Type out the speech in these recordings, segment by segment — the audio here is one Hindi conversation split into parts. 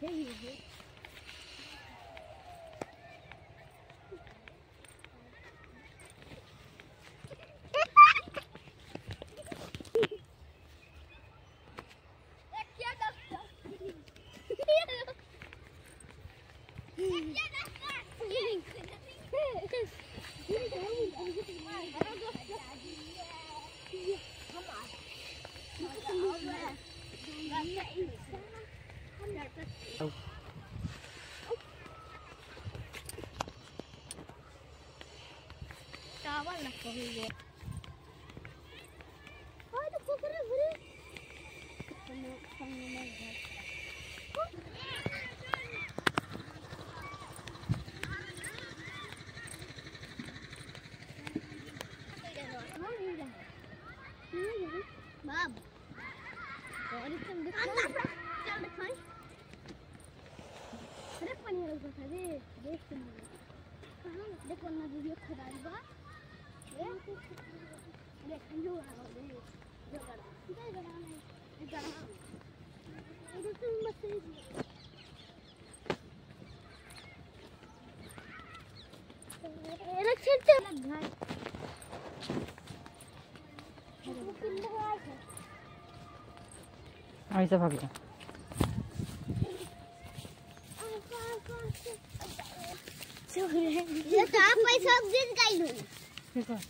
चावल रखो हुए बाब और इसमें देखो ना वीडियो खराब बा देखो ऐसा भाग गया ये तो आप पैसा दिन का ही लो ठीक है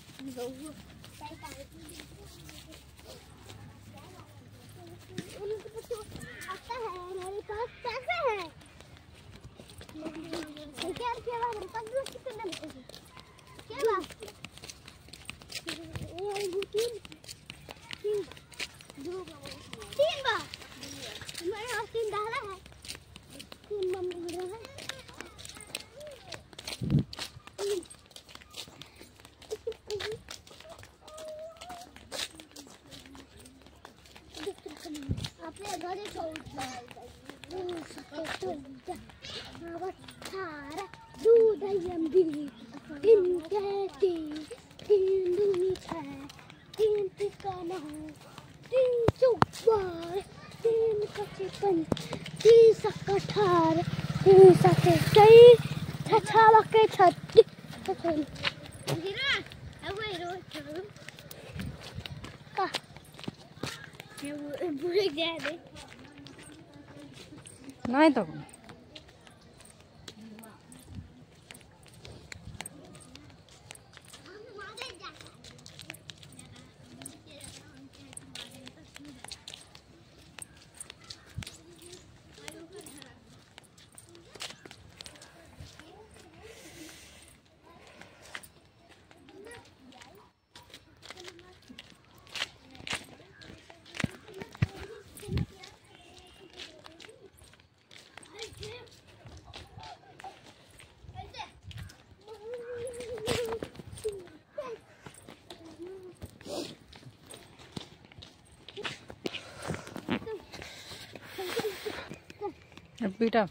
आता है मेरे पास पैसे हैं क्या मेरे पास कितने पैसे क्या बात ये तीन बार मेरे पास 3 डाला है 3 मम्मी मेरा है अपने घरे छोड़ दूध तीन ठिकाना 3 चौबार 3 का 3 सका 18 3 सके 6 के 36 नहीं तो बेटा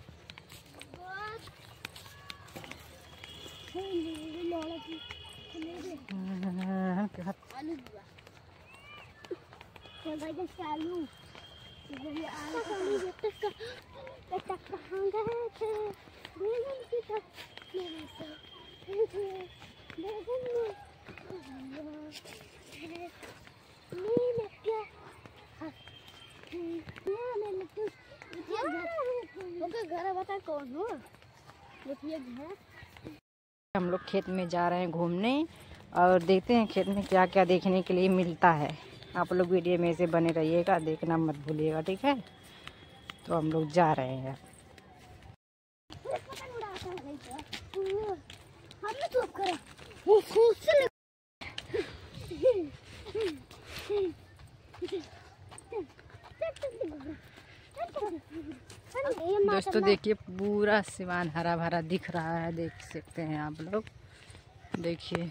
घर बता कौन हो हम लोग खेत में जा रहे हैं घूमने और देखते हैं खेत में क्या क्या देखने के लिए मिलता है। आप लोग वीडियो में से बने रहिएगा, देखना मत भूलिएगा, ठीक है। तो हम लोग जा रहे हैं। दोस्तों देखिए पूरा आसमान हरा भरा दिख रहा है, देख सकते हैं आप लोग। देखिए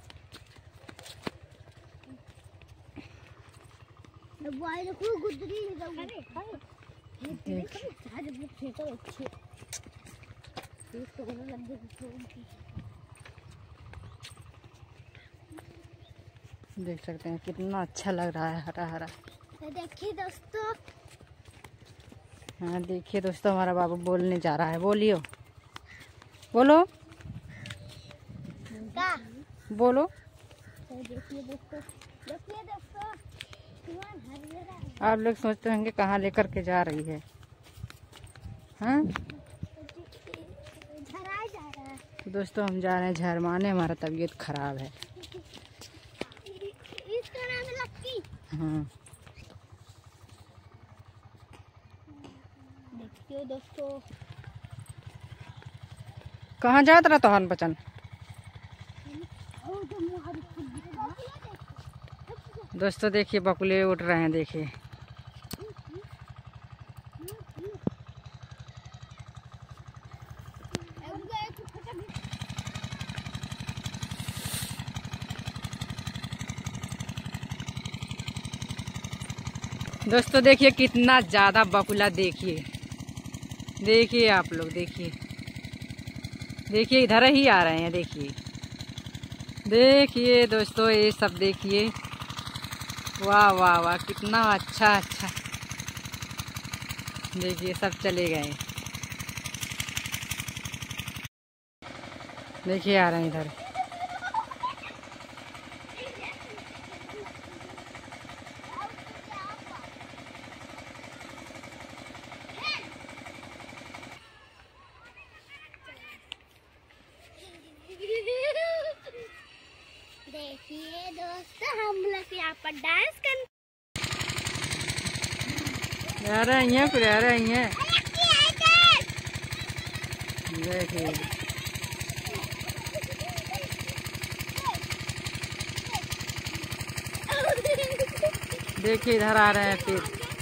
देख सकते हैं कितना अच्छा लग रहा है, हरा हरा। देखिए दोस्तों हाँ देखिए दोस्तों, हमारा बाबू बोलने जा रहा है। बोलियो, बोलो, का बोलो। देखिए दोस्तों, आप लोग सोचते होंगे कहाँ लेकर के जा रही है। हाँ झराया जा रहा है। तो दोस्तों हम जा रहे हैं झरमाने, हमारा तबीयत खराब है। इसका नाम है लक्की। हाँ देखिए दोस्तों, कहाँ जात रहा तोहन बचन। दोस्तों देखिए बकुले उठ रहे हैं, देखिए। दोस्तों देखिए कितना ज़्यादा बकुला, देखिए देखिए आप लोग, देखिए देखिए इधर ही आ रहे हैं। देखिए देखिए दोस्तों, ये सब देखिए, वाह वाह वाह, कितना अच्छा अच्छा। देखिए सब चले गए, देखिए आ रहे हैं इधर। देखिए दोस्तों, हम लोग यहाँ पर डांस कर आ रहे हैं, कुछ आ रहे हैं। देखिए देखिए इधर आ रहे हैं फिर।